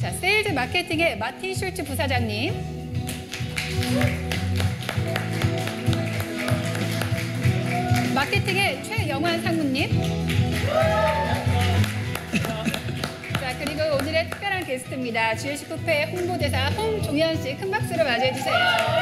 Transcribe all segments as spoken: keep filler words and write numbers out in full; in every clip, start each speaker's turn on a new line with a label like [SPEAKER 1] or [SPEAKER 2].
[SPEAKER 1] 자, 세일즈 마케팅의 마틴 슐츠 부사장님. 마케팅의 최영환 상무님. 자, 그리고 오늘의 특별한 게스트입니다. 지엘씨 쿠페 홍보대사 홍종현 씨, 큰 박수로 맞이해 주세요.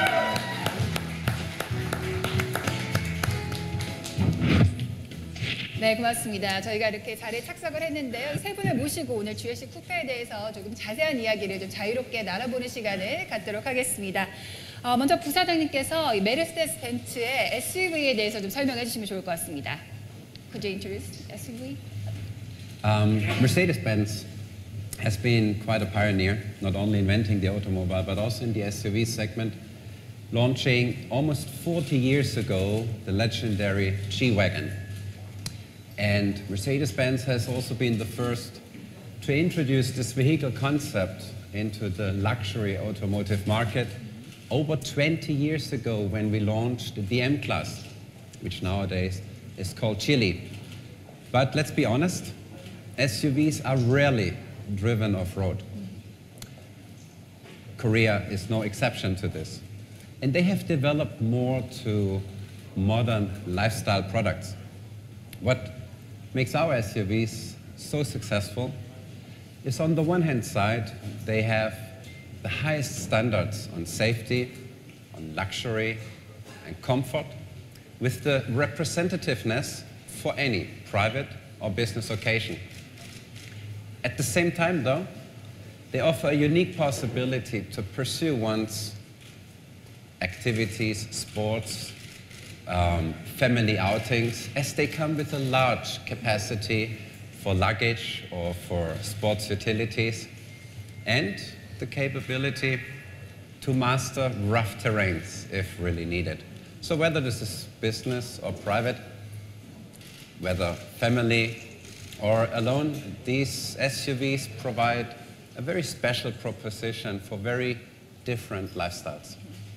[SPEAKER 1] 네, 고맙습니다. 저희가 이렇게 자리에 착석을 했는데요. 세 분을 모시고 오늘 지엘씨 쿠페에 대해서 조금 자세한 이야기를 좀 자유롭게 나눠보는 시간을 갖도록 하겠습니다. 어, 먼저 부사장님께서 메르세데스 벤츠의 에스유브이에 대해서 좀 설명해 주시면 좋을 것 같습니다. Could you introduce 에스 유 브이?
[SPEAKER 2] Um, Mercedes-Benz has been quite a pioneer, not only inventing the automobile, but also in the S U V segment, launching almost forty years ago the legendary G-Wagon. And Mercedes-Benz has also been the first to introduce this vehicle concept into the luxury automotive market over twenty years ago when we launched the M-Class, which nowadays is called Chile. But let's be honest, S U Vs are rarely driven off-road. Korea is no exception to this. And they have developed more to modern lifestyle products. What makes our S U Vs so successful is, on the one hand side, they have the highest standards on safety, on luxury and comfort, with the representativeness for any private or business occasion. At the same time, though, they offer a unique possibility to pursue one's activities, sports, um, family outings, as they come with a large capacity for luggage or for sports utilities, and the capability to master rough terrains if really needed. So whether this is business or private, whether family or alone, these S U Vs provide a very special proposition for very different lifestyles.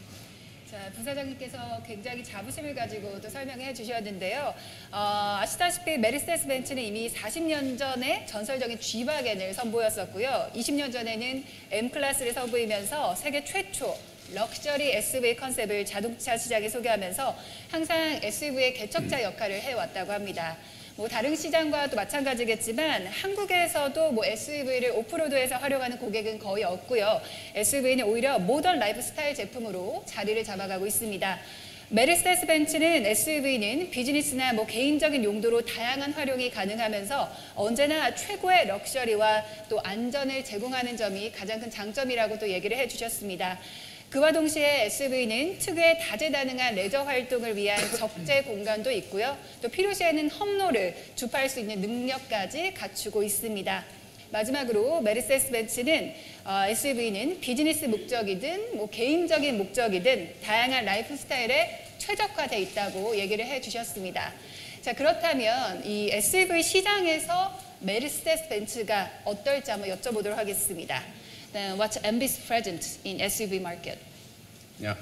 [SPEAKER 1] 자, 부사장님께서 굉장히 자부심을 가지고 또 설명해 주셨는데요. 어, 아시다시피 메르세데스 벤츠는 이미 사십 년 전에 전설적인 G와겐을 선보였었고요. 이십 년 전에는 M-클래스를 선보이면서 세계 최초 럭셔리 에스 유 브이 컨셉을 자동차 시장에 소개하면서 항상 에스 유 브이의 개척자 역할을 해왔다고 합니다. 뭐 다른 시장과도 마찬가지겠지만 한국에서도 뭐 에스 유 브이를 오프로드에서 활용하는 고객은 거의 없고요. 에스 유 브이는 오히려 모던 라이프 스타일 제품으로 자리를 잡아가고 있습니다. 메르세데스 벤츠는 에스 유 브이는 비즈니스나 뭐 개인적인 용도로 다양한 활용이 가능하면서 언제나 최고의 럭셔리와 또 안전을 제공하는 점이 가장 큰 장점이라고 또 얘기를 해주셨습니다. 그와 동시에 에스 유 브이는 특유의 다재다능한 레저 활동을 위한 적재 공간도 있고요. 또 필요시에는 험로를 주파할 수 있는 능력까지 갖추고 있습니다. 마지막으로 메르세데스 벤츠는 어, 에스 유 브이는 비즈니스 목적이든 뭐 개인적인 목적이든 다양한 라이프 스타일에 최적화되어 있다고 얘기를 해주셨습니다. 자, 그렇다면 이 에스 유 브이 시장에서 메르세데스 벤츠가 어떨지 한번 여쭤보도록 하겠습니다. Then what's M B's present in S U V market?
[SPEAKER 2] Yeah.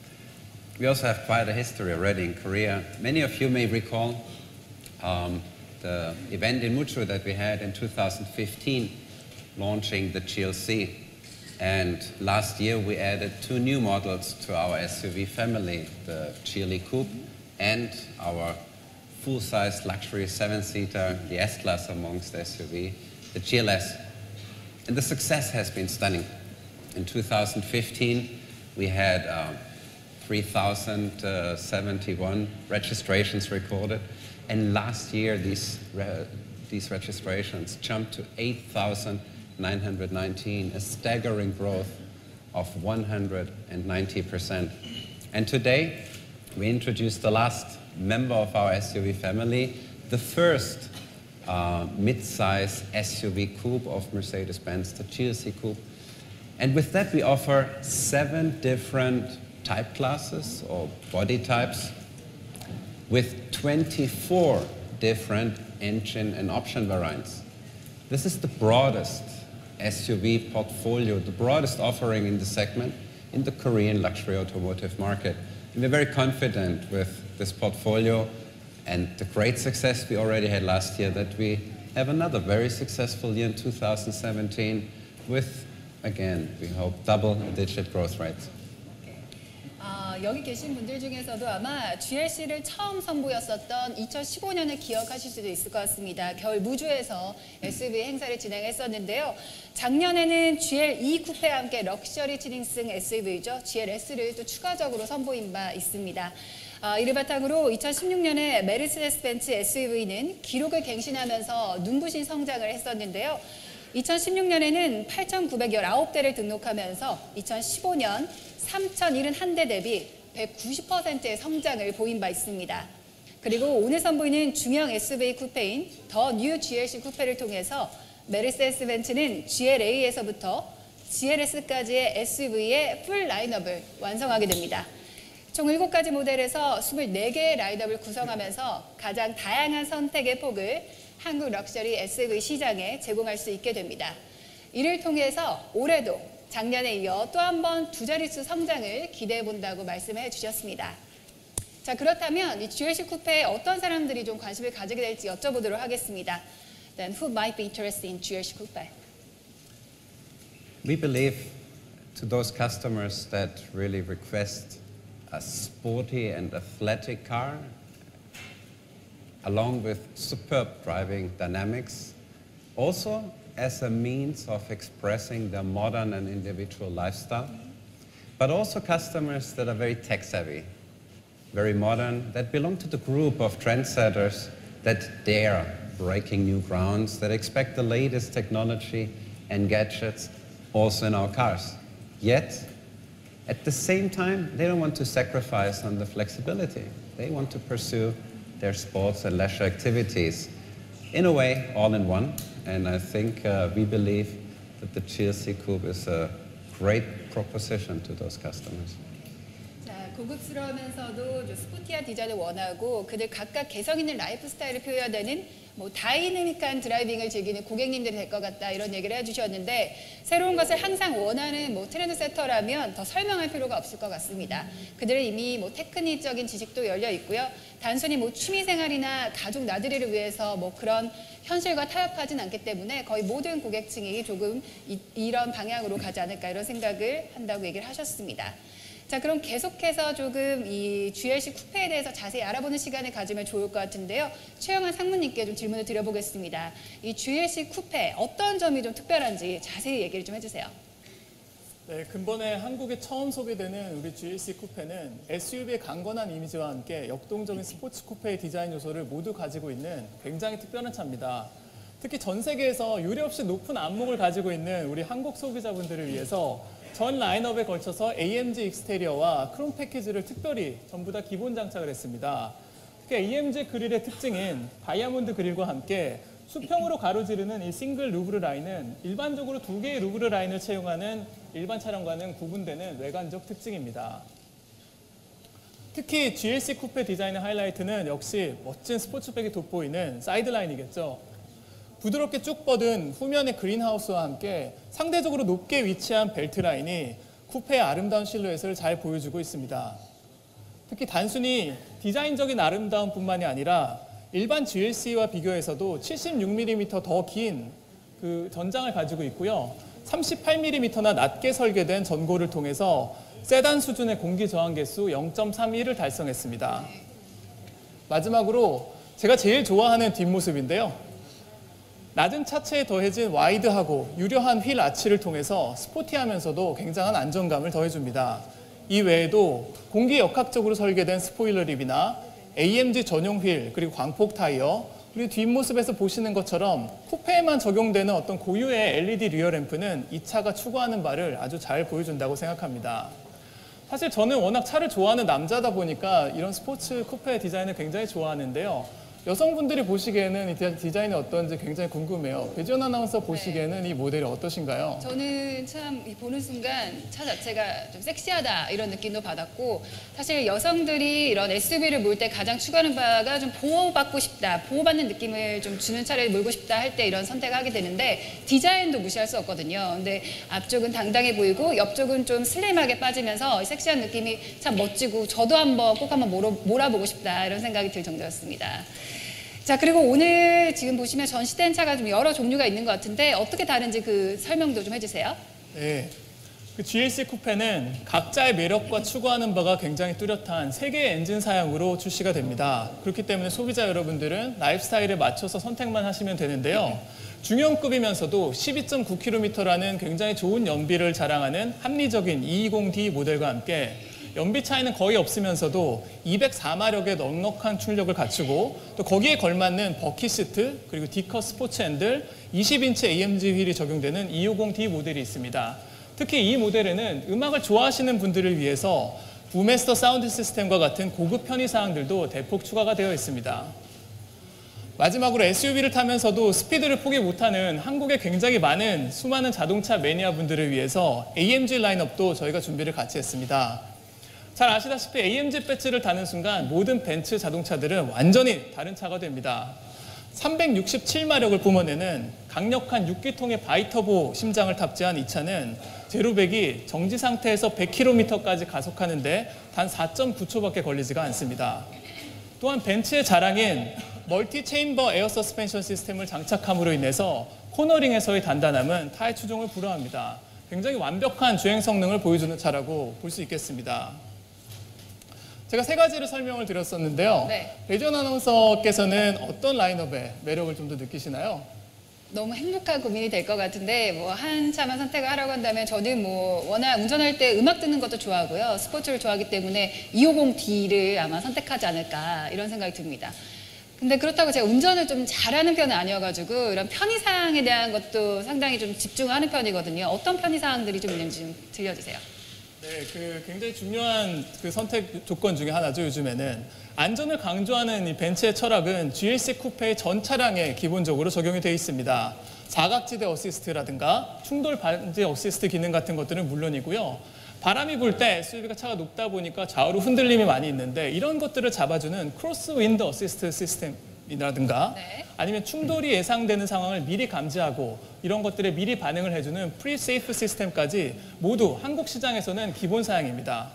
[SPEAKER 2] We also have quite a history already in Korea. Many of you may recall um, the event in Mucho that we had in two thousand fifteen, launching the G L C. And last year we added two new models to our S U V family, the Geely Coupe and our full-size luxury seven-seater, the S-Class amongst S U V, the G L S. And the success has been stunning. In two thousand fifteen, we had uh, three thousand seventy-one registrations recorded. And last year, these, re these registrations jumped to eight thousand nine hundred nineteen, a staggering growth of one hundred ninety percent. And today, we introduced the last member of our S U V family, the first Uh, mid-size S U V coupe of Mercedes-Benz, the G L C coupe. And with that, we offer seven different type classes or body types with twenty-four different engine and option variants. This is the broadest S U V portfolio, the broadest offering in the segment in the Korean luxury automotive market. And we're very confident with this portfolio and the great success we already had last year, that we have another very successful year in two thousand seventeen with again, we hope double-digit growth rates.
[SPEAKER 1] 아, 여기 계신 분들 중에서도 아마 지엘씨를 처음 선보였었던 이천십오 년을 기억하실 수도 있을 것 같습니다. 겨울 무주에서 에스유브이 행사를 진행했었는데요. 작년에는 지엘이 쿠페와 함께 럭셔리 튜닝승 에스유브이죠. 지엘에스를 또 추가적으로 선보인 바 있습니다. 아, 이를 바탕으로 이천십육 년에 메르세데스 벤츠 에스유브이는 기록을 갱신하면서 눈부신 성장을 했었는데요. 이천십육 년에는 팔천구백십구 대를 등록하면서 이천십오 년 삼천칠십일 대 대비 백구십 퍼센트의 성장을 보인 바 있습니다. 그리고 오늘 선보이는 중형 에스유브이 쿠페인 더 뉴 지엘씨 쿠페를 통해서 메르세데스 벤츠는 지엘에이에서부터 지엘에스까지의 에스유브이의 풀 라인업을 완성하게 됩니다. 총 일곱 가지 모델에서 이십사 개의 라인업을 구성하면서 가장 다양한 선택의 폭을 한국 럭셔리 에스유브이 시장에 제공할 수 있게 됩니다. 이를 통해서 올해도 작년에 이어 또 한 번 두 자릿수 성장을 기대해 본다고 말씀해 주셨습니다. 자, 그렇다면 이 지엘씨 쿠페에 어떤 사람들이 좀 관심을 가지게 될지 여쭤보도록 하겠습니다. Then who might be interested in 지엘씨 Coupe?
[SPEAKER 2] We believe to those customers that really request a sporty and athletic car, along with superb driving dynamics, also as a means of expressing their modern and individual lifestyle, but also customers that are very tech-savvy, very modern, that belong to the group of trendsetters that dare breaking new grounds, that expect the latest technology and gadgets also in our cars. Yet, at the same time, they don't want to sacrifice on the flexibility. They want to pursue their sports and leisure activities in a way, all in one. And I think uh, we believe that the G L C Coupe is a great proposition to those customers.
[SPEAKER 1] 자, 고급스러우면서도 좀 스포티한 디자인을 원하고 그들 각각 개성 있는 라이프 스타일을 표현하는 뭐 다이내믹한 드라이빙을 즐기는 고객님들이 될 것 같다 이런 얘기를 해주셨는데 새로운 것을 항상 원하는 뭐 트렌드 세터라면 더 설명할 필요가 없을 것 같습니다. 그들은 이미 뭐 테크닉적인 지식도 열려 있고요. 단순히 뭐 취미생활이나 가족 나들이를 위해서 뭐 그런 현실과 타협하진 않기 때문에 거의 모든 고객층이 조금 이, 이런 방향으로 가지 않을까 이런 생각을 한다고 얘기를 하셨습니다. 자, 그럼 계속해서 조금 이 지엘씨 쿠페에 대해서 자세히 알아보는 시간을 가지면 좋을 것 같은데요. 최영환 상무님께 좀 질문을 드려보겠습니다. 이 지엘씨 쿠페 어떤 점이 좀 특별한지 자세히 얘기를 좀 해주세요.
[SPEAKER 3] 네, 근본에 한국에 처음 소개되는 우리 지엘씨 쿠페는 에스유브이의 강건한 이미지와 함께 역동적인 스포츠 쿠페의 디자인 요소를 모두 가지고 있는 굉장히 특별한 차입니다. 특히 전 세계에서 유례없이 높은 안목을 가지고 있는 우리 한국 소비자분들을 위해서 전 라인업에 걸쳐서 에이엠지 익스테리어와 크롬 패키지를 특별히 전부 다 기본 장착을 했습니다. 특히 에이엠지 그릴의 특징인 다이아몬드 그릴과 함께 수평으로 가로지르는 이 싱글 루브르 라인은 일반적으로 두 개의 루브르 라인을 채용하는 일반 차량과는 구분되는 외관적 특징입니다. 특히 지엘씨 쿠페 디자인의 하이라이트는 역시 멋진 스포츠백이 돋보이는 사이드라인이겠죠. 부드럽게 쭉 뻗은 후면의 그린하우스와 함께 상대적으로 높게 위치한 벨트 라인이 쿠페의 아름다운 실루엣을 잘 보여주고 있습니다. 특히 단순히 디자인적인 아름다움뿐만이 아니라 일반 지엘씨와 비교해서도 칠십육 밀리미터 더 긴 그 전장을 가지고 있고요. 삼십팔 밀리미터나 낮게 설계된 전고를 통해서 세단 수준의 공기 저항 계수 영 점 삼일을 달성했습니다. 마지막으로 제가 제일 좋아하는 뒷모습인데요. 낮은 차체에 더해진 와이드하고 유려한 휠 아치를 통해서 스포티하면서도 굉장한 안정감을 더해줍니다. 이 외에도 공기 역학적으로 설계된 스포일러 립이나 에이엠지 전용 휠 그리고 광폭 타이어 그리고 뒷모습에서 보시는 것처럼 쿠페에만 적용되는 어떤 고유의 엘이디 리어 램프는 이 차가 추구하는 바를 아주 잘 보여준다고 생각합니다. 사실 저는 워낙 차를 좋아하는 남자다 보니까 이런 스포츠 쿠페 디자인을 굉장히 좋아하는데요. 여성분들이 보시기에는 이 디자인이 어떤지 굉장히 궁금해요. 배지연 아나운서 보시기에는 네. 이 모델이 어떠신가요?
[SPEAKER 1] 저는 참 보는 순간 차 자체가 좀 섹시하다 이런 느낌도 받았고 사실 여성들이 이런 에스유브이를 몰 때 가장 추구하는 바가 좀 보호받고 싶다, 보호받는 느낌을 좀 주는 차를 몰고 싶다 할 때 이런 선택을 하게 되는데 디자인도 무시할 수 없거든요. 근데 앞쪽은 당당해 보이고 옆쪽은 좀 슬림하게 빠지면서 섹시한 느낌이 참 멋지고 저도 한번 꼭 한번 몰아, 몰아보고 싶다 이런 생각이 들 정도였습니다. 자, 그리고 오늘 지금 보시면 전시된 차가 좀 여러 종류가 있는 것 같은데 어떻게 다른지 그 설명도 좀 해주세요.
[SPEAKER 3] 네. 그 지엘씨 쿠페는 각자의 매력과 추구하는 바가 굉장히 뚜렷한 세 개의 엔진 사양으로 출시가 됩니다. 그렇기 때문에 소비자 여러분들은 라이프 스타일에 맞춰서 선택만 하시면 되는데요. 중형급이면서도 십이 점 구 킬로미터라는 굉장히 좋은 연비를 자랑하는 합리적인 이이십 디 모델과 함께 연비 차이는 거의 없으면서도 이백사 마력의 넉넉한 출력을 갖추고 또 거기에 걸맞는 버킷 시트 그리고 D컷 스포츠 핸들, 이십 인치 에이엠지 휠이 적용되는 이백오십 디 모델이 있습니다. 특히 이 모델에는 음악을 좋아하시는 분들을 위해서 부메스터 사운드 시스템과 같은 고급 편의사항들도 대폭 추가가 되어 있습니다. 마지막으로 에스유브이를 타면서도 스피드를 포기 못하는 한국에 굉장히 많은 수많은 자동차 매니아 분들을 위해서 에이엠지 라인업도 저희가 준비를 같이 했습니다. 잘 아시다시피 에이엠지 배지를 다는 순간 모든 벤츠 자동차들은 완전히 다른 차가 됩니다. 삼백육십칠 마력을 뿜어내는 강력한 육 기통의 바이터보 심장을 탑재한 이 차는 제로백이 정지 상태에서 백 킬로미터까지 가속하는데 단 사 점 구 초밖에 걸리지가 않습니다. 또한 벤츠의 자랑인 멀티 체인버 에어 서스펜션 시스템을 장착함으로 인해서 코너링에서의 단단함은 타의 추종을 불허합니다. 굉장히 완벽한 주행 성능을 보여주는 차라고 볼 수 있겠습니다. 제가 세 가지를 설명을 드렸었는데요.
[SPEAKER 1] 네.
[SPEAKER 3] 배지원 아나운서께서는 어떤 라인업의 매력을 좀 더 느끼시나요?
[SPEAKER 1] 너무 행복한 고민이 될 것 같은데 뭐 한 차만 선택을 하라고 한다면 저는 뭐 워낙 운전할 때 음악 듣는 것도 좋아하고요. 스포츠를 좋아하기 때문에 이백오십 디를 아마 선택하지 않을까 이런 생각이 듭니다. 근데 그렇다고 제가 운전을 좀 잘하는 편은 아니어가지고 이런 편의사항에 대한 것도 상당히 좀 집중하는 편이거든요. 어떤 편의사항들이 좀 있는지 좀 들려주세요.
[SPEAKER 3] 네, 그 굉장히 중요한 그 선택 조건 중에 하나죠. 요즘에는 안전을 강조하는 이 벤츠의 철학은 지엘씨 쿠페의 전 차량에 기본적으로 적용이 되어 있습니다. 사각지대 어시스트라든가 충돌 방지 어시스트 기능 같은 것들은 물론이고요. 바람이 불 때 에스유브이가 차가 높다 보니까 좌우로 흔들림이 많이 있는데 이런 것들을 잡아주는 크로스 윈드 어시스트 시스템이라든가
[SPEAKER 1] 네.
[SPEAKER 3] 아니면 충돌이 예상되는 상황을 미리 감지하고 이런 것들에 미리 반응을 해주는 프리세이프 시스템까지 모두 한국 시장에서는 기본 사양입니다.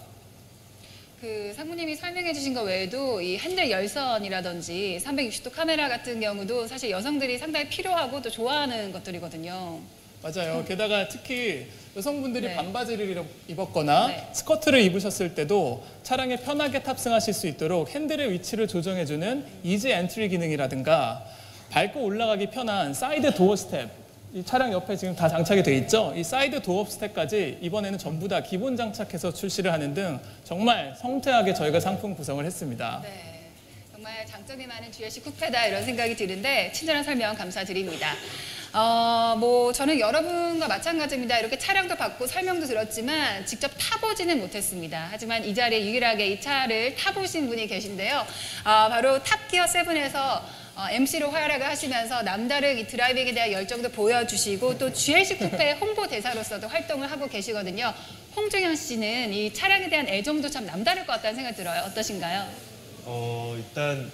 [SPEAKER 1] 그 상무님이 설명해 주신 것 외에도 이 핸들 열선이라든지 삼백육십 도 카메라 같은 경우도 사실 여성들이 상당히 필요하고 또 좋아하는 것들이거든요.
[SPEAKER 3] 맞아요. 게다가 특히 여성분들이
[SPEAKER 1] 네.
[SPEAKER 3] 반바지를 입었거나
[SPEAKER 1] 네.
[SPEAKER 3] 스커트를 입으셨을 때도 차량에 편하게 탑승하실 수 있도록 핸들의 위치를 조정해주는 이지 엔트리 기능이라든가 밟고 올라가기 편한 사이드 도어 스텝, 이 차량 옆에 지금 다 장착이 돼 있죠. 이 사이드 도어 스텝까지 이번에는 전부 다 기본 장착해서 출시를 하는 등 정말 성태하게 저희가 상품 구성을 했습니다.
[SPEAKER 1] 네, 정말 장점이 많은 지엘씨 쿠페다 이런 생각이 드는데 친절한 설명 감사드립니다. 어, 뭐 저는 여러분과 마찬가지입니다. 이렇게 차량도 봤고 설명도 들었지만 직접 타보지는 못했습니다. 하지만 이 자리에 유일하게 이 차를 타보신 분이 계신데요. 어, 바로 탑기어 세븐에서 어, 엠씨로 활약을 하시면서 남다른 이 드라이빙에 대한 열정도 보여주시고 또 지엘씨 쿠페 홍보대사로서도 활동을 하고 계시거든요. 홍중현 씨는 이 차량에 대한 애정도 참 남다를 것 같다는 생각이 들어요. 어떠신가요?
[SPEAKER 4] 어, 일단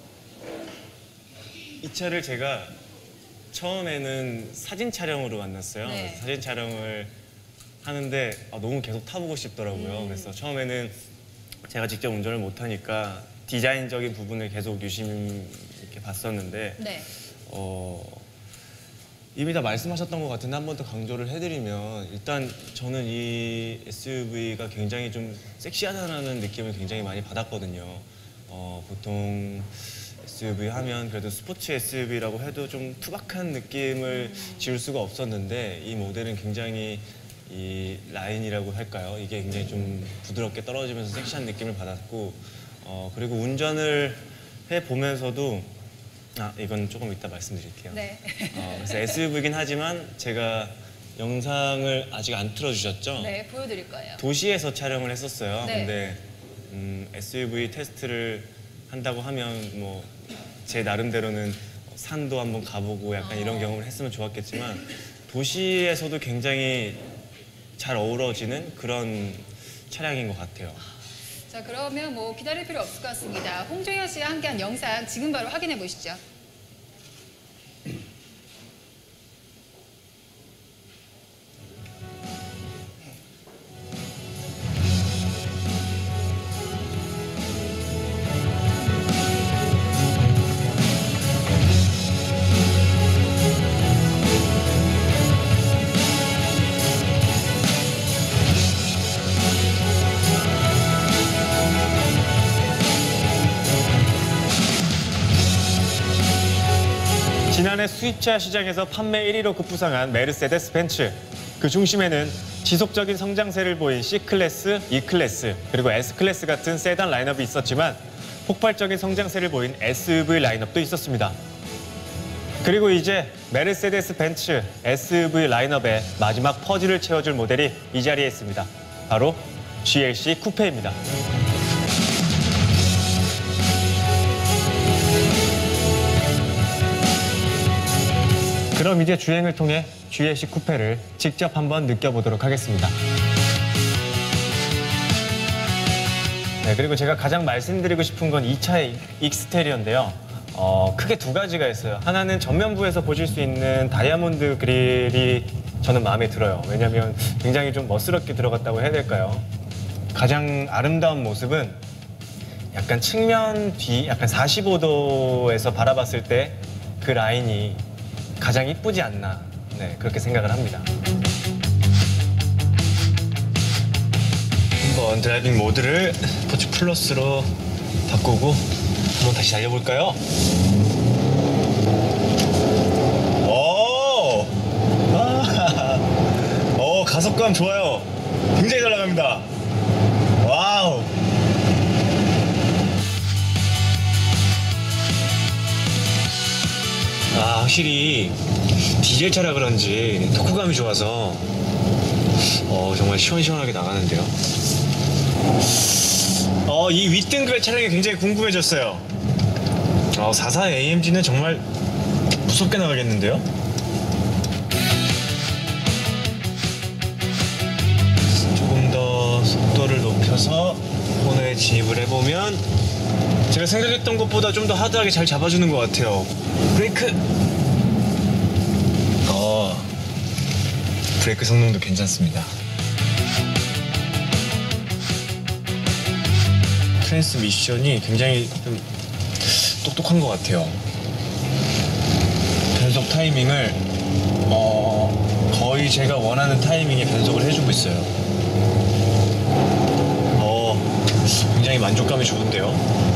[SPEAKER 4] 이 차를 제가 처음에는 사진 촬영으로 만났어요.
[SPEAKER 1] 네.
[SPEAKER 4] 그래서 사진 촬영을 하는데 아, 너무 계속 타보고 싶더라고요.
[SPEAKER 1] 음.
[SPEAKER 4] 그래서 처음에는 제가 직접 운전을 못하니까 디자인적인 부분을 계속 유심히 이렇게 봤었는데
[SPEAKER 1] 네.
[SPEAKER 4] 어, 이미 다 말씀하셨던 것 같은데 한 번 더 강조를 해드리면 일단 저는 이 에스유브이가 굉장히 좀 섹시하다는 느낌을 굉장히 많이 받았거든요. 어, 보통 에스유브이 하면 그래도 스포츠 에스유브이라고 해도 좀 투박한 느낌을 지울 수가 없었는데 이 모델은 굉장히 이 라인이라고 할까요? 이게 굉장히 좀 부드럽게 떨어지면서 섹시한 느낌을 받았고 어, 그리고 운전을 해보면서도 아 이건 조금 이따 말씀드릴게요.
[SPEAKER 1] 네.
[SPEAKER 4] 어, 그래서 에스유브이긴 하지만 제가 영상을 아직 안 틀어주셨죠?
[SPEAKER 1] 네, 보여드릴 거예요.
[SPEAKER 4] 도시에서 촬영을 했었어요.
[SPEAKER 1] 네.
[SPEAKER 4] 근데 음, 에스유브이 테스트를 한다고 하면 뭐 제 나름대로는 산도 한번 가보고 약간
[SPEAKER 1] 어.
[SPEAKER 4] 이런 경험을 했으면 좋았겠지만 도시에서도 굉장히 잘 어우러지는 그런 차량인 것 같아요.
[SPEAKER 1] 자, 그러면 뭐 기다릴 필요 없을 것 같습니다. 홍종현 씨와 함께한 영상 지금 바로 확인해 보시죠.
[SPEAKER 4] 지난해 수입차 시장에서 판매 일 위로 급부상한 메르세데스 벤츠. 그 중심에는 지속적인 성장세를 보인 C클래스, E클래스, 그리고 S클래스 같은 세단 라인업이 있었지만 폭발적인 성장세를 보인 에스유브이 라인업도 있었습니다. 그리고 이제 메르세데스 벤츠 에스유브이 라인업의 마지막 퍼즐을 채워줄 모델이 이 자리에 있습니다. 바로 지엘씨 쿠페입니다. 그럼 이제 주행을 통해 지엘씨 쿠페를 직접 한번 느껴보도록 하겠습니다. 네, 그리고 제가 가장 말씀드리고 싶은 건 이 차의 익스테리어인데요. 어, 크게 두 가지가 있어요. 하나는 전면부에서 보실 수 있는 다이아몬드 그릴이 저는 마음에 들어요. 왜냐하면 굉장히 좀 멋스럽게 들어갔다고 해야 될까요? 가장 아름다운 모습은 약간 측면 뒤, 약간 사십오 도에서 바라봤을 때 그 라인이 가장 이쁘지 않나, 네, 그렇게 생각을 합니다. 한번 드라이빙 모드를 스포츠 플러스로 바꾸고 한번 다시 달려볼까요? 오! 아! 오, 가속감 좋아요. 굉장히 잘 나갑니다. 와우! 아, 확실히 디젤차라 그런지 토크감이 좋아서 어, 정말 시원시원하게 나가는데요. 어, 이 윗등급의 차량이 굉장히 궁금해졌어요. 어, 사십사 에이엠지는 정말 무섭게 나가겠는데요. 조금 더 속도를 높여서 코너에 진입을 해보면 제가 생각했던 것보다 좀 더 하드하게 잘 잡아주는 것 같아요. 브레이크! 어, 브레이크 성능도 괜찮습니다. 트랜스미션이 굉장히 좀 똑똑한 것 같아요. 변속 타이밍을 어, 거의 제가 원하는 타이밍에 변속을 해주고 있어요. 어, 굉장히 만족감이 좋은데요.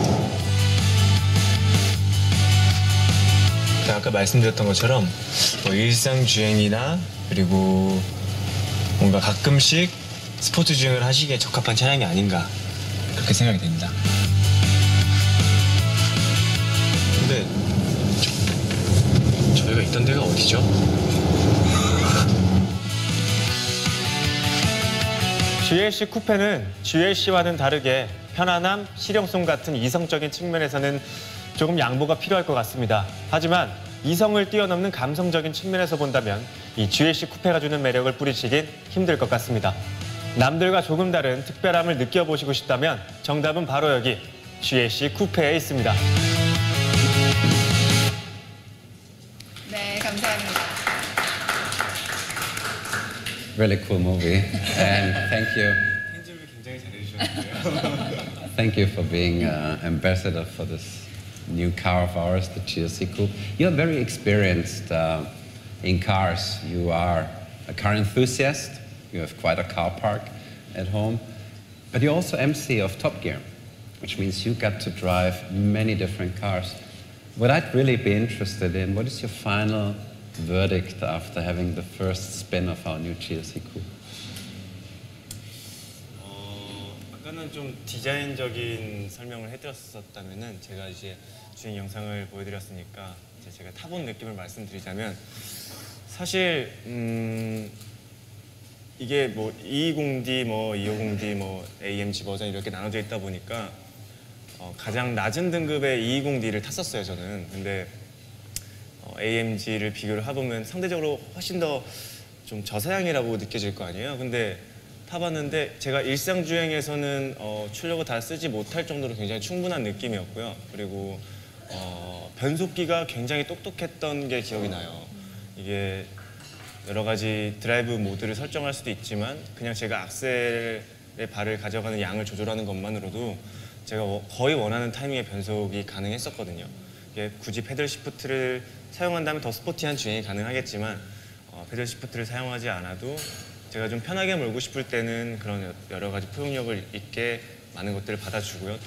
[SPEAKER 4] 아까 말씀드렸던 것처럼 뭐 일상 주행이나 그리고 뭔가 가끔씩 스포츠 주행을 하시기에 적합한 차량이 아닌가 그렇게 생각이 됩니다. 근데 저, 저희가 있던 데가 어디죠? 지엘씨 쿠페는 지엘씨와는 다르게 편안함, 실용성 같은 이성적인 측면에서는 조금 양보가 필요할 것 같습니다. 하지만 이성을 뛰어넘는 감성적인 측면에서 본다면 이 지엘씨 쿠페가 주는 매력을 뿌리치긴 힘들 것 같습니다. 남들과 조금 다른 특별함을 느껴보시고 싶다면 정답은 바로 여기 지엘씨 쿠페에 있습니다.
[SPEAKER 1] 네, 감사합니다.
[SPEAKER 2] Really cool movie, and thank you.
[SPEAKER 4] 편집을 굉장히 잘해주셨는데요.
[SPEAKER 2] Thank you for being uh, ambassador for this new car of ours, the G L C Coupe. You're very experienced uh, in cars. You are a car enthusiast. You have quite a car park at home. But you're also M C of Top Gear, which means you got to drive many different cars. What I'd really be interested in, what is your final verdict after having the first spin of our new G L C Coupe?
[SPEAKER 4] 어, 아까는 좀 디자인적인 설명을 해드렸었다면은 제가 이제 주행 영상을 보여드렸으니까 이제 제가 타본 느낌을 말씀드리자면 사실 음, 이게 뭐 이이십 디, 뭐 이오십 디, 뭐 에이엠지 버전 이렇게 나눠져 있다 보니까 어, 가장 낮은 등급의 이이십 디를 탔었어요 저는. 근데 어, 에이엠지를 비교를 해보면 상대적으로 훨씬 더 좀 저사양이라고 느껴질 거 아니에요. 근데 타봤는데 제가 일상 주행에서는 어, 출력을 다 쓰지 못할 정도로 굉장히 충분한 느낌이었고요. 그리고 어, 변속기가 굉장히 똑똑했던 게 기억이 나요. 이게 여러 가지 드라이브 모드를 설정할 수도 있지만 그냥 제가 악셀에 발을 가져가는 양을 조절하는 것만으로도 제가 거의 원하는 타이밍의 변속이 가능했었거든요. 이게 굳이 패들 시프트를 사용한다면 더 스포티한 주행이 가능하겠지만 어, 패들 시프트를 사용하지 않아도 제가 좀 편하게 몰고 싶을 때는 그런 여러 가지 포용력을 있게 많은 것들을 받아주고요. 또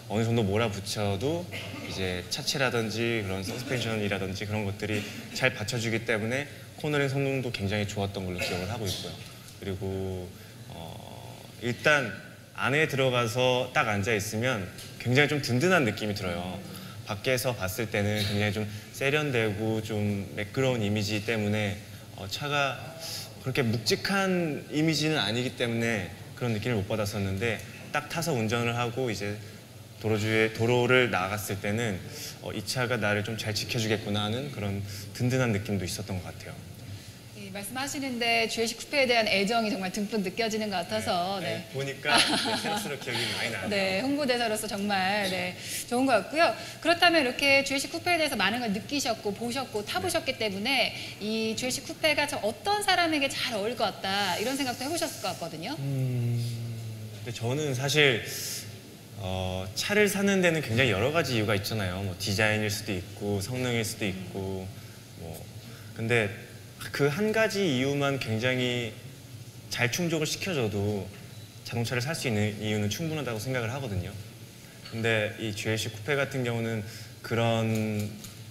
[SPEAKER 4] 어느 정도 몰아붙여도 이제 차체라든지 그런 서스펜션이라든지 그런 것들이 잘 받쳐주기 때문에 코너링 성능도 굉장히 좋았던 걸로 기억을 하고 있고요. 그리고 어, 일단 안에 들어가서 딱 앉아 있으면 굉장히 좀 든든한 느낌이 들어요. 밖에서 봤을 때는 굉장히 좀 세련되고 좀 매끄러운 이미지 때문에 어, 차가 그렇게 묵직한 이미지는 아니기 때문에 그런 느낌을 못 받았었는데 딱 타서 운전을 하고 이제 도로주에 도로를 나갔을 때는 어, 이 차가 나를 좀 잘 지켜주겠구나 하는 그런 든든한 느낌도 있었던 것 같아요.
[SPEAKER 1] 예, 말씀하시는데 지엘씨 쿠페에 대한 애정이 정말 듬뿍 느껴지는 것 같아서
[SPEAKER 4] 네,
[SPEAKER 1] 네.
[SPEAKER 4] 네, 보니까 네, 새록새록 기억이 많이 나요.
[SPEAKER 1] 네, 홍보대사로서 정말 네, 좋은 것 같고요. 그렇다면 이렇게 지엘씨 쿠페에 대해서 많은 걸 느끼셨고 보셨고 타보셨기 때문에 이 지엘씨 쿠페가 참 어떤 사람에게 잘 어울릴 것 같다 이런 생각도 해보셨을 것 같거든요.
[SPEAKER 4] 음, 근데 저는 사실 어, 차를 사는 데는 굉장히 여러 가지 이유가 있잖아요. 뭐 디자인일 수도 있고 성능일 수도 있고 뭐 근데 그 한 가지 이유만 굉장히 잘 충족을 시켜줘도 자동차를 살 수 있는 이유는 충분하다고 생각을 하거든요. 근데 이 지엘씨 쿠페 같은 경우는 그런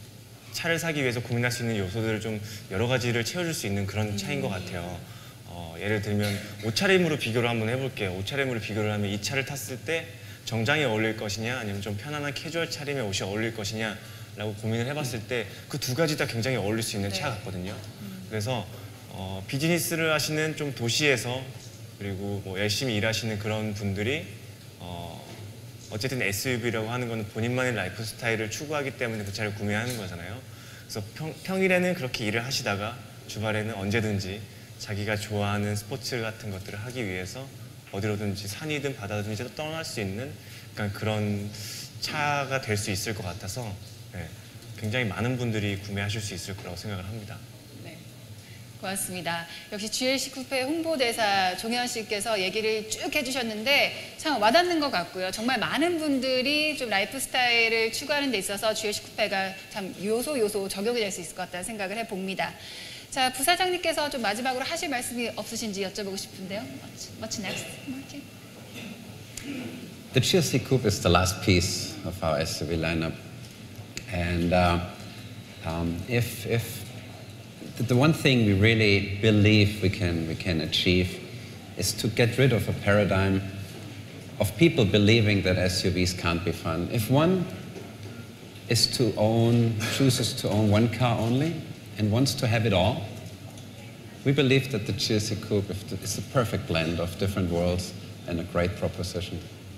[SPEAKER 4] 차를 사기 위해서 고민할 수 있는 요소들을 좀 여러 가지를 채워줄 수 있는 그런 차인 것 같아요. 어, 예를 들면 옷차림으로 비교를 한번 해볼게요. 옷차림으로 비교를 하면 이 차를 탔을 때 정장에 어울릴 것이냐 아니면 좀 편안한 캐주얼 차림의 옷이 어울릴 것이냐 라고 고민을 해봤을 때 그 두 가지 다 굉장히 어울릴 수 있는
[SPEAKER 1] 네.
[SPEAKER 4] 차 같거든요. 그래서 어, 비즈니스를 하시는 좀 도시에서 그리고 뭐 열심히 일하시는 그런 분들이 어, 어쨌든 에스유브이라고 하는 거는 본인만의 라이프 스타일을 추구하기 때문에 그 차를 구매하는 거잖아요. 그래서 평, 평일에는 그렇게 일을 하시다가 주말에는 언제든지 자기가 좋아하는 스포츠 같은 것들을 하기 위해서 어디로든지 산이든 바다든지 떠날 수 있는 그러니까 그런 차가 될 수 있을 것 같아서 네, 굉장히 많은 분들이 구매하실 수 있을 거라고 생각을 합니다.
[SPEAKER 1] 네, 고맙습니다. 역시 지엘씨 쿠페 홍보대사 종현 씨께서 얘기를 쭉 해주셨는데 참 와닿는 것 같고요. 정말 많은 분들이 좀 라이프 스타일을 추구하는 데 있어서 지엘씨 쿠페가 참 요소 요소 적용이 될 수 있을 것 같다는 생각을 해봅니다. 자, 부사장님께서 좀 마지막으로 하실 말씀이 없으신지 여쭤보고 싶은데요. What's, what's next, Martin?
[SPEAKER 2] The 지엘씨 Coupe is the last piece of our S U V lineup, and uh, um, if if the, the one thing we really believe we can we can achieve is to get rid of a paradigm of people believing that S U Vs can't be fun. If one is to own chooses to own one car only and wants to have it all, we believe that the 지엘씨 Coupe is the perfect blend of different worlds and a great proposition.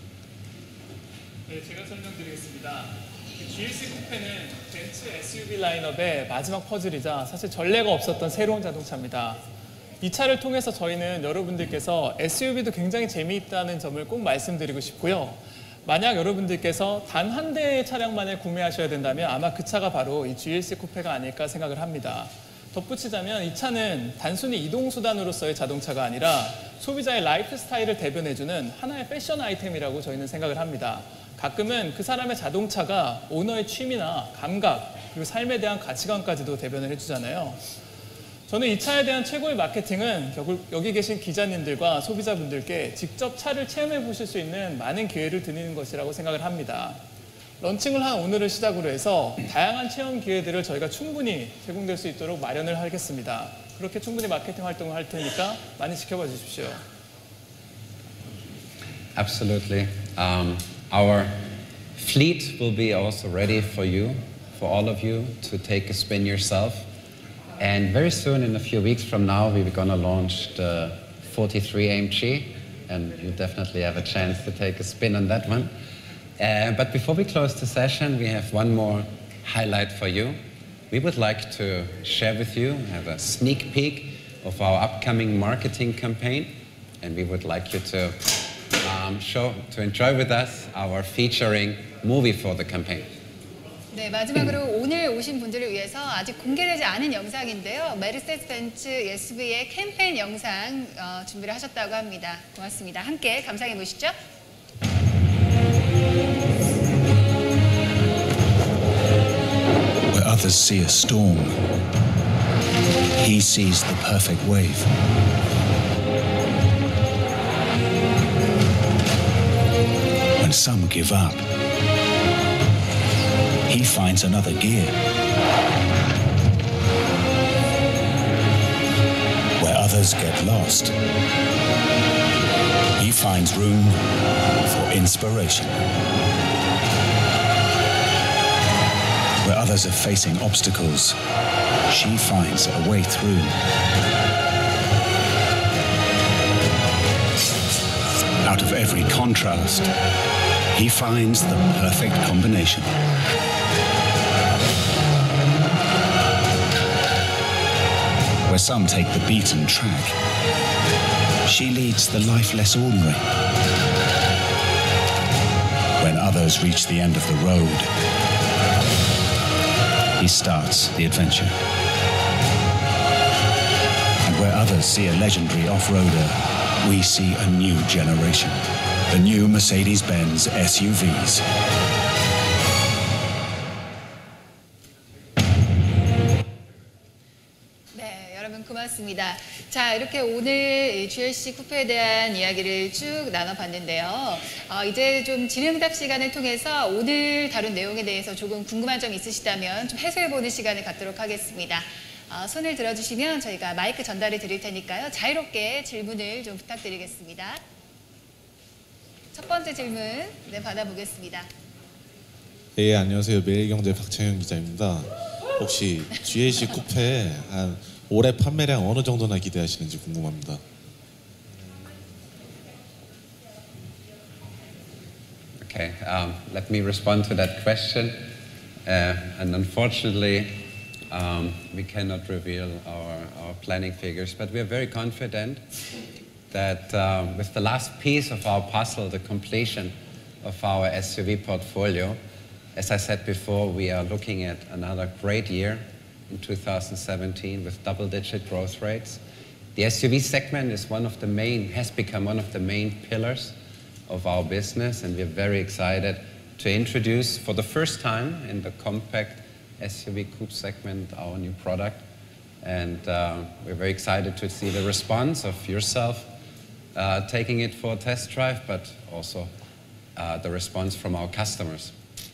[SPEAKER 3] 네, 제가 설명드리겠습니다. 지엘씨 쿠페는 벤츠 에스유브이 라인업의 마지막 퍼즐이자 사실 전례가 없었던 새로운 자동차입니다. 이 차를 통해서 저희는 여러분들께서 에스유브이도 굉장히 재미있다는 점을 꼭 말씀드리고 싶고요. 만약 여러분들께서 단 한 대의 차량만을 구매하셔야 된다면 아마 그 차가 바로 이 지엘씨 쿠페가 아닐까 생각을 합니다. 덧붙이자면 이 차는 단순히 이동수단으로서의 자동차가 아니라 소비자의 라이프 스타일을 대변해주는 하나의 패션 아이템이라고 저희는 생각을 합니다. 가끔은 그 사람의 자동차가 오너의 취미나 감각 그리고 삶에 대한 가치관까지도 대변을 해주잖아요. 저는 이 차에 대한 최고의 마케팅은 결국 여기 계신 기자님들과 소비자분들께 직접 차를 체험해 보실 수 있는 많은 기회를 드리는 것이라고 생각을 합니다. 런칭을 한 오늘을 시작으로 해서 다양한 체험 기회들을 저희가 충분히 제공될 수 있도록 마련을 하겠습니다. 그렇게 충분히 마케팅 활동을 할 테니까 많이 지켜봐 주십시오.
[SPEAKER 2] Absolutely. Um, our fleet will be also ready for you, for all of you, to take a spin yourself. And very soon, in a few weeks from now, we're going to launch the forty-three A M G, and you definitely have a chance to take a spin on that one. Uh, but before we close the session, we have one more highlight for you. We would like to share with you, have a sneak peek of our upcoming marketing campaign, and we would like you to um, show, to enjoy with us our featuring movie for the campaign.
[SPEAKER 1] 네, 마지막으로 오늘 오신 분들을 위해서 아직 공개되지 않은 영상인데요. 메르세데스 벤츠 에스유브이의 캠페인 영상 어, 준비를 하셨다고 합니다. 고맙습니다. 함께 감상해 보시죠.
[SPEAKER 5] Where others see a storm, he sees the perfect wave. When some give up, he finds another gear. Where others get lost, he finds room for inspiration. Where others are facing obstacles, she finds a way through. Out of every contrast, he finds the perfect combination. Where some take the beaten track, she leads the life less ordinary. When others reach the end of the road, he starts the adventure. And where others see a legendary off-roader, we see a new generation. The new Mercedes-Benz S U Vs.
[SPEAKER 1] 네, 여러분 고맙습니다. 자, 이렇게 오늘 지엘씨 쿠페에 대한 이야기를 쭉 나눠봤는데요. 어, 이제 좀 질의응답 시간을 통해서 오늘 다룬 내용에 대해서 조금 궁금한 점 있으시다면 좀 해소해보는 시간을 갖도록 하겠습니다. 어, 손을 들어주시면 저희가 마이크 전달해 드릴 테니까요. 자유롭게 질문을 좀 부탁드리겠습니다. 첫 번째 질문 네, 받아보겠습니다.
[SPEAKER 6] 네, 안녕하세요. 매일경제 박창현 기자입니다. 혹시 지엘씨 쿠페 한 올해 판매량 어느 정도나 기대하시는지 궁금합니다.
[SPEAKER 2] Okay, um, let me respond to that question. Uh, and unfortunately, um, we cannot reveal our, our planning figures, but we are very confident that um, with the last piece of our puzzle, the completion of our S U V portfolio, as I said before, we are looking at another great year in two thousand seventeen with double-digit growth rates. The S U V segment is one of the main, has become one of the main pillars of our business, and we're very excited to introduce for the first time in the compact S U V coupe segment our new product. And uh, we're very excited to see the response of yourself uh, taking it for a test drive, but also uh, the response from our customers.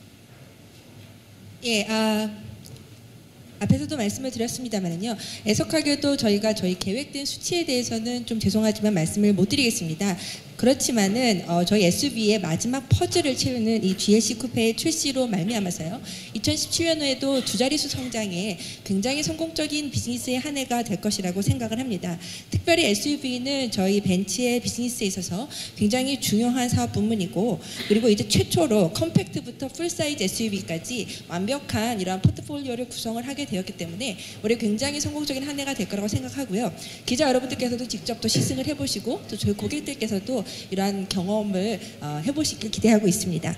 [SPEAKER 7] 예, 아, 앞에서도 말씀을 드렸습니다만요. 애석하게도 저희가 저희 계획된 수치에 대해서는 좀 죄송하지만 말씀을 못 드리겠습니다. 그렇지만은 어, 저희 에스유브이의 마지막 퍼즐을 채우는 이 지엘씨 쿠페의 출시로 말미암아서요. 이천십칠 년에도 두 자릿수 성장에 굉장히 성공적인 비즈니스의 한 해가 될 것이라고 생각을 합니다. 특별히 에스유브이는 저희 벤츠의 비즈니스에 있어서 굉장히 중요한 사업 부문이고, 그리고 이제 최초로 컴팩트부터 풀사이즈 에스유브이까지 완벽한 이러한 포트폴리오를 구성을 하게 되었기 때문에 올해 굉장히 성공적인 한 해가 될 거라고 생각하고요. 기자 여러분들께서도 직접 또 시승을 해보시고 또 저희 고객들께서도 이러한 경험을 어, 해보시길 기대하고 있습니다.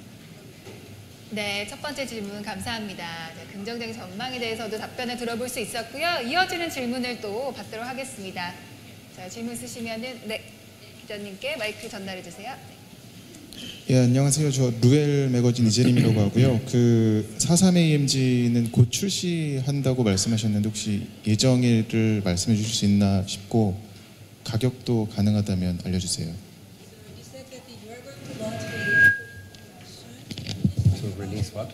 [SPEAKER 1] 네, 첫 번째 질문 감사합니다. 자, 긍정적인 전망에 대해서도 답변을 들어볼 수 있었고요. 이어지는 질문을 또 받도록 하겠습니다. 자, 질문 있으시면은 네, 기자님께 마이크 전달해 주세요. 네.
[SPEAKER 8] 예, 안녕하세요. 저 루엘 매거진 이재림이라고 하고요. 그 사십삼 에이엠지는 곧 출시한다고 말씀하셨는데 혹시 예정일을 말씀해 주실 수 있나 싶고, 가격도 가능하다면 알려주세요.
[SPEAKER 2] To release what?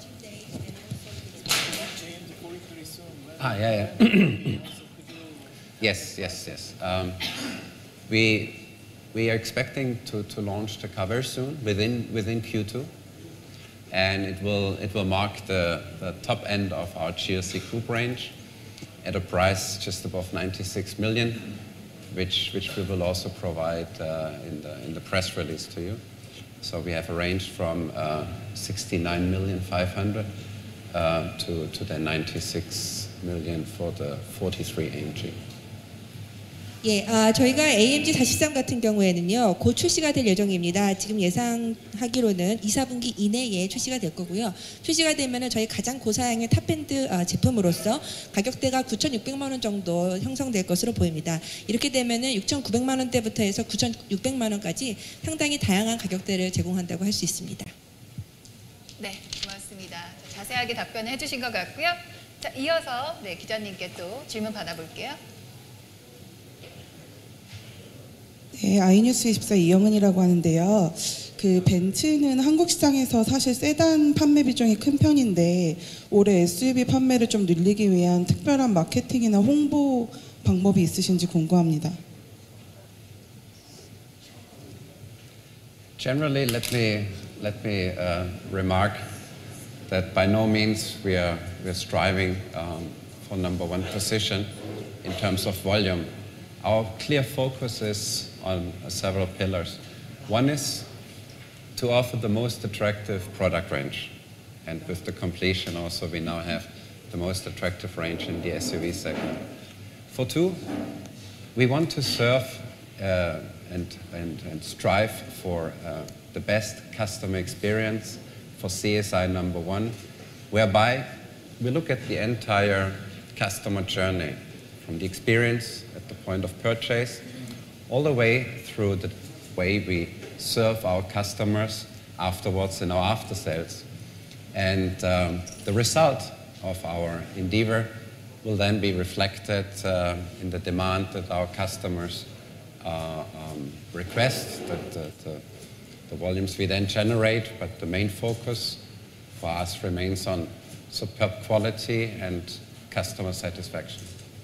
[SPEAKER 2] Ah, yeah, yeah. yes, yes, yes. Um, we we are expecting to, to launch the car very soon, within within Q two, and it will it will mark the, the top end of our G L C coupe range at a price just above ninety-six million. Which, which we will also provide uh, in, the, in the press release to you. So we have a range from uh, sixty-nine million five hundred uh, to, to the ninety-six million for the forty-three A M G.
[SPEAKER 7] 예, 아, 저희가 에이엠지 사십삼 같은 경우에는요, 곧 출시가 될 예정입니다. 지금 예상하기로는 이, 사분기 이내에 출시가 될 거고요. 출시가 되면은 저희 가장 고사양의 탑엔드 아, 제품으로서 가격대가 구천육백만 원 정도 형성될 것으로 보입니다. 이렇게 되면은 육천구백만 원대부터 해서 구천육백만 원까지 상당히 다양한 가격대를 제공한다고 할 수 있습니다.
[SPEAKER 1] 네, 고맙습니다. 자, 자세하게 답변해 주신 것 같고요. 자, 이어서 네, 기자님께 또 질문 받아볼게요.
[SPEAKER 9] 네, 아이뉴스 이십사 이영은이라고 하는데요. 그 벤츠는 한국 시장에서 사실 세단 판매 비중이 큰 편인데 올해 에스유브이 판매를 좀 늘리기 위한 특별한 마케팅이나 홍보 방법이 있으신지 궁금합니다.
[SPEAKER 2] Generally, let me let me uh, remark that by no means we are we are striving um, for number one position in terms of volume. Our clear focus is on uh, several pillars. One is to offer the most attractive product range, and with the completion also we now have the most attractive range in the S U V segment. For two, we want to serve uh, and, and, and strive for uh, the best customer experience for C S I number one, whereby we look at the entire customer journey, from the experience at the point of purchase, all the way through the way we serve our customers afterwards in our after sales. And um, the result of our endeavor will then be reflected uh, in the demand that our customers uh, um, request, that the, the, the volumes we then generate, but the main focus for us remains on superb quality and customer satisfaction.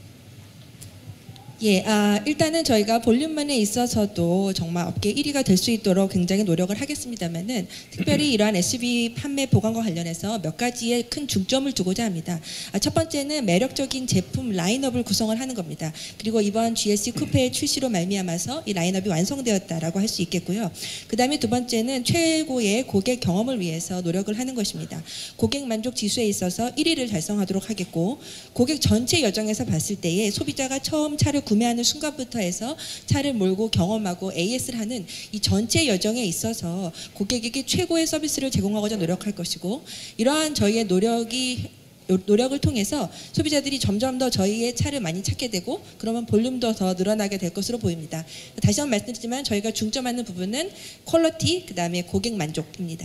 [SPEAKER 7] 예, 아, 일단은 저희가 볼륨만에 있어서도 정말 업계 일 위가 될 수 있도록 굉장히 노력을 하겠습니다만은 특별히 이러한 에스유브이 판매 보강과 관련해서 몇 가지의 큰 중점을 두고자 합니다. 아, 첫 번째는 매력적인 제품 라인업을 구성을 하는 겁니다. 그리고 이번 지엘씨 쿠페의 출시로 말미암아서 이 라인업이 완성되었다라고 할 수 있겠고요. 그 다음에 두 번째는 최고의 고객 경험을 위해서 노력을 하는 것입니다. 고객 만족 지수에 있어서 일 위를 달성하도록 하겠고, 고객 전체 여정에서 봤을 때에 소비자가 처음 차를 구매하는 순간부터 해서 차를 몰고 경험하고 에이에스를 하는 이 전체 여정에 있어서 고객에게 최고의 서비스를 제공하고자 노력할 것이고, 이러한 저희의 노력이 노력을 통해서 소비자들이 점점 더 저희의 차를 많이 찾게 되고, 그러면 볼륨도 더 늘어나게 될 것으로 보입니다. 다시 한번 말씀드리지만 저희가 중점하는 부분은 퀄리티, 그 다음에 고객 만족입니다.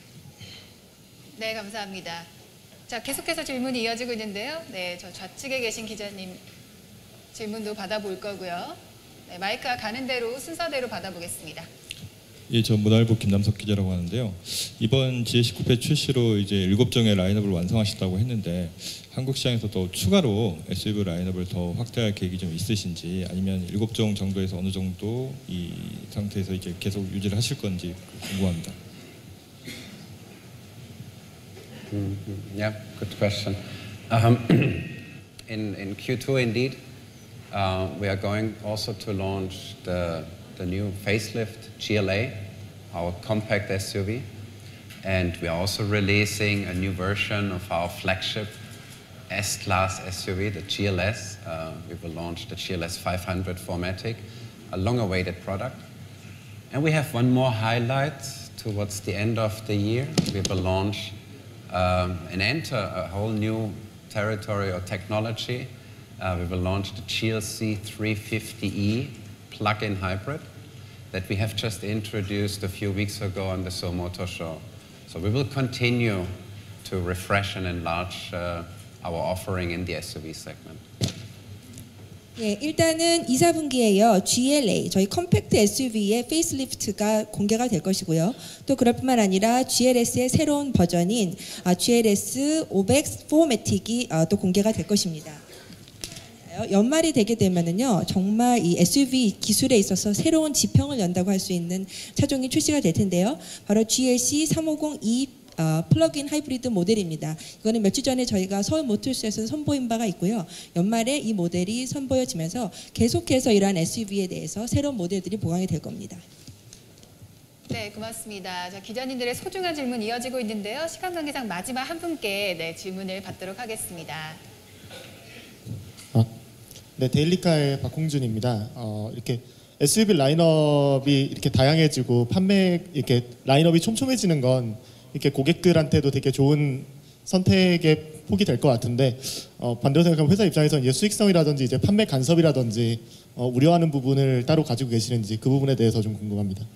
[SPEAKER 1] 네, 감사합니다. 자, 계속해서 질문이 이어지고 있는데요. 네, 저 좌측에 계신 기자님 질문도 받아볼 거고요. 네, 마이크가 가는 대로 순서대로 받아보겠습니다.
[SPEAKER 10] 예, 저 문화일보 김남석 기자라고 하는데요. 이번 지엘씨 쿠페 출시로 이제 일곱 종의 라인업을 완성하셨다고 했는데 한국 시장에서 또 추가로 에스유브이 라인업을 더 확대할 계획이 좀 있으신지, 아니면 일곱 종 정도에서 어느 정도 이 상태에서 이제 계속 유지를 하실 건지 궁금합니다.
[SPEAKER 2] Mm-hmm. Yeah, good question. Um, in in Q two, indeed. Uh, we are going also to launch the, the new facelift G L A, our compact S U V. And we are also releasing a new version of our flagship S-Class S U V, the G L S. Uh, we will launch the G L S five hundred four matic, a long-awaited product. And we have one more highlight towards the end of the year. We will launch um, and enter a whole new territory or technology. Uh, we will launch the G L C three fifty E plug-in hybrid that we have just introduced a few weeks ago on the Seoul Motor Show. So we will continue to refresh and enlarge uh, our offering in the S U V segment.
[SPEAKER 7] 예, 일단은 이, 사 분기에요. 지 엘 에이, 저희 컴팩트 에스유브이의 페이스리프트가 공개가 될 것이고요. 또 그럴 뿐만 아니라 지 엘 에스의 새로운 버전인 지 엘 에스 오백 사 매틱이 또 공개가 될 것입니다. 연말이 되게 되면은요, 정말 이 에스유브이 기술에 있어서 새로운 지평을 연다고 할 수 있는 차종이 출시가 될 텐데요. 바로 지 엘 씨 삼오공 이 어, 플러그인 하이브리드 모델입니다. 이거는 며칠 전에 저희가 서울 모터스에서 선보인 바가 있고요. 연말에 이 모델이 선보여지면서 계속해서 이러한 에스유브이에 대해서 새로운 모델들이 보강이 될 겁니다.
[SPEAKER 1] 네, 고맙습니다. 자, 기자님들의 소중한 질문 이어지고 있는데요. 시간 관계상 마지막 한 분께 네, 질문을 받도록 하겠습니다.
[SPEAKER 11] 아, 네, 데일리카의 박홍준입니다. 어, 이렇게 에스유브이 라인업이 이렇게 다양해지고 판매 이렇게 라인업이 촘촘해지는 건 이렇게 고객들한테도 되게 좋은 선택의 폭이 될 것 같은데, 어, 반대로 생각하면 회사 입장에서는 이제 수익성이라든지 이제 판매 간섭이라든지 어, 우려하는 부분을 따로 가지고 계시는지 그 부분에 대해서 좀 궁금합니다.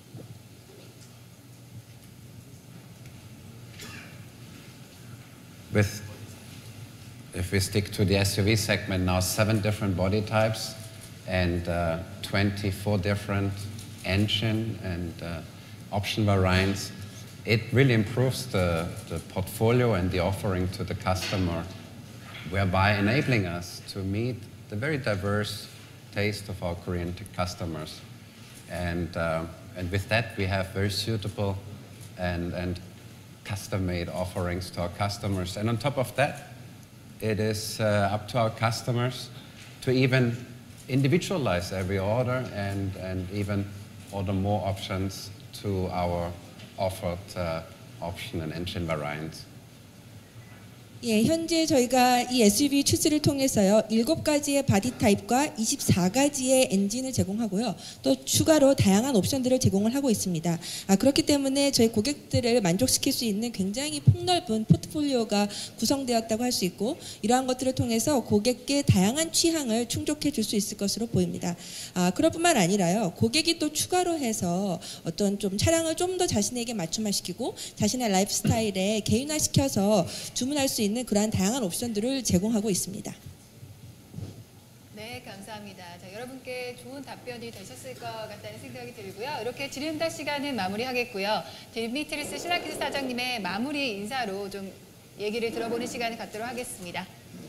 [SPEAKER 2] With, if we stick to the S U V segment now, seven different body types and uh, twenty-four different engine and uh, option variants, it really improves the, the portfolio and the offering to the customer, whereby enabling us to meet the very diverse taste of our Korean customers. And, uh, and with that, we have very suitable and, and custom-made offerings to our customers. And on top of that, it is uh, up to our customers to even individualize every order and, and even order more options to our offered uh, option and engine variants.
[SPEAKER 7] 예, 현재 저희가 이 에스유브이 추스를 통해서요, 일곱 가지의 바디 타입과 이십사 가지의 엔진을 제공하고요, 또 추가로 다양한 옵션들을 제공을 하고 있습니다. 아, 그렇기 때문에 저희 고객들을 만족시킬 수 있는 굉장히 폭넓은 포트폴리오가 구성되었다고 할 수 있고, 이러한 것들을 통해서 고객의 다양한 취향을 충족해 줄 수 있을 것으로 보입니다. 아, 그럴 뿐만 아니라요, 고객이 또 추가로 해서 어떤 좀 차량을 좀 더 자신에게 맞춤화시키고 자신의 라이프 스타일에 개인화시켜서 주문할 수 있는 있는 그러한 다양한 옵션들을 제공하고 있습니다.
[SPEAKER 1] 네, 감사합니다. 자, 여러분께 좋은 답변이 되셨을 것 같다는 생각이 들고요. 이렇게 질의응답 시간은 마무리하겠고요. 디미트리스 실라키스 사장님의 마무리 인사로 좀 얘기를 들어보는 시간을 갖도록 하겠습니다.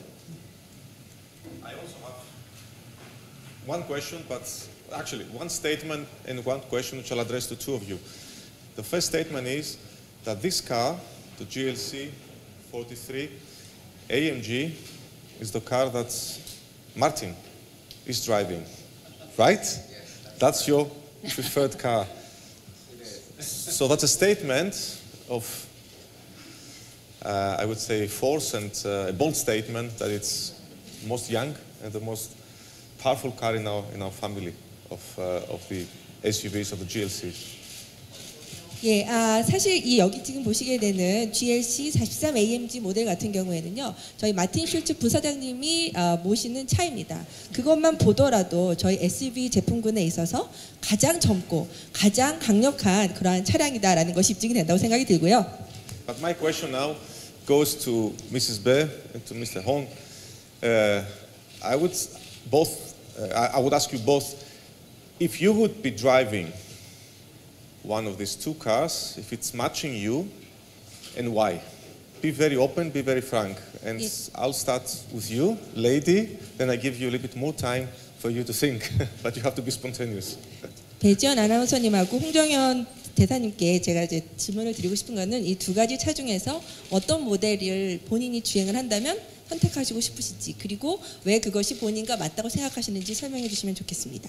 [SPEAKER 12] I also have one question, but actually one statement and one question which I'll address to two of you. The first statement is that this car, the G L C forty-three A M G, is the car that Martin is driving, right? Yes. That's your preferred car. So that's a statement of, uh, I would say, force and uh, a bold statement that it's most young and the most powerful car in our in our family of uh, of the S U Vs of the G L Cs.
[SPEAKER 7] 예, 아, 사실 이 여기 지금 보시게 되는 G L C 사십삼 A M G 모델 같은 경우에는요, 저희 마틴 슐츠 부사장님이 아, 모시는 차입니다. 그것만 보더라도 저희 에스유브이 제품군에 있어서 가장 젊고 가장 강력한 그러한 차량이다라는 것이 입증이 된다고 생각이 들고요.
[SPEAKER 12] But my question now goes to Missus Bae and to Mister Hong. Uh, I would both, uh, I would ask you both, if you would be driving one of these two cars, if it's matching you, and why? Be very open, be very frank. And yes. I'll start with you, lady, then I give you a little bit more time for you to think, but you have to be spontaneous.
[SPEAKER 7] 배지연 아나운서님하고 홍정현 대사님께 제가 이제 질문을 드리고 싶은 거는 이 두 가지 차 중에서 어떤 모델을 본인이 주행을 한다면 선택하시고 싶으신지, 그리고 왜 그것이 본인과 맞다고 생각하시는지 설명해 주시면 좋겠습니다.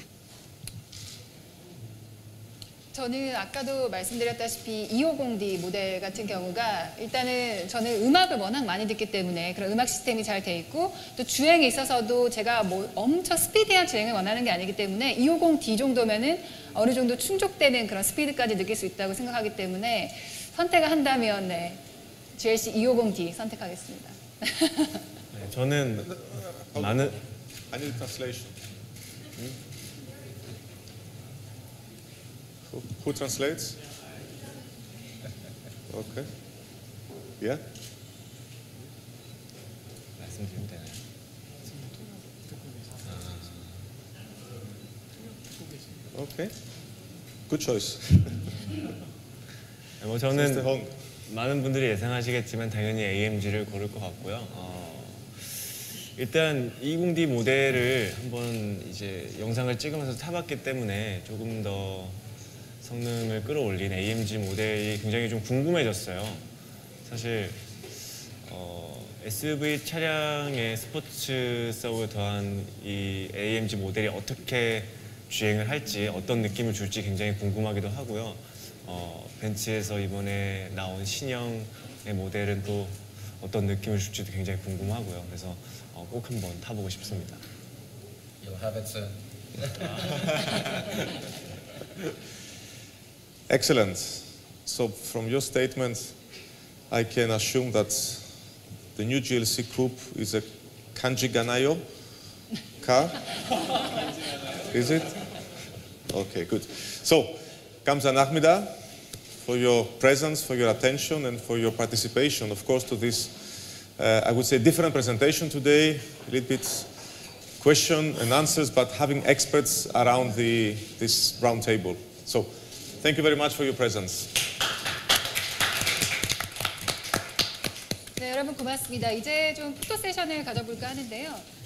[SPEAKER 1] 저는 아까도 말씀드렸다시피 이백오십 디 모델 같은 경우가 일단은 저는 음악을 워낙 많이 듣기 때문에 그런 음악 시스템이 잘 돼 있고, 또 주행에 있어서도 제가 뭐 엄청 스피디한 주행을 원하는 게 아니기 때문에 이백오십 디 정도면은 어느 정도 충족되는 그런 스피드까지 느낄 수 있다고 생각하기 때문에 선택을 한다면 네, G L C 이백오십 디 선택하겠습니다.
[SPEAKER 4] 네, 저는 많은
[SPEAKER 12] I need translation. Hmm? Who, who translates? Okay. Yeah?
[SPEAKER 4] 말씀드리면 되나요?
[SPEAKER 12] Okay. Good choice.
[SPEAKER 4] 뭐 저는 많은 분들이 예상하시겠지만 당연히 A M G를 고를 것 같고요. 어, 일단 이백오십 디 모델을 한번 이제 영상을 찍으면서 타봤기 때문에 조금 더 성능을 끌어올린 A M G 모델이 굉장히 좀 궁금해졌어요. 사실 어, 에스유브이 차량의 스포츠성을 더한 이 A M G 모델이 어떻게 주행을 할지, 어떤 느낌을 줄지 굉장히 궁금하기도 하고요. 어, 벤츠에서 이번에 나온 신형의 모델은 또 어떤 느낌을 줄지도 굉장히 궁금하고요. 그래서 어, 꼭 한번 타보고 싶습니다.
[SPEAKER 2] You'll have it soon.
[SPEAKER 12] Excellent. So from your statement, I can assume that the new G L C Coupe is a Kanji Ganayo car. Is it? Okay, good. So, 감사합니다 for your presence, for your attention, and for your participation, of course, to this, uh, I would say, different presentation today, a little bit question and answers, but having experts around the, this round table. So, Thank you very much for your presence.
[SPEAKER 1] 네, 여러분 고맙습니다. 이제 좀 포토 세션을 가져볼까 하는데요.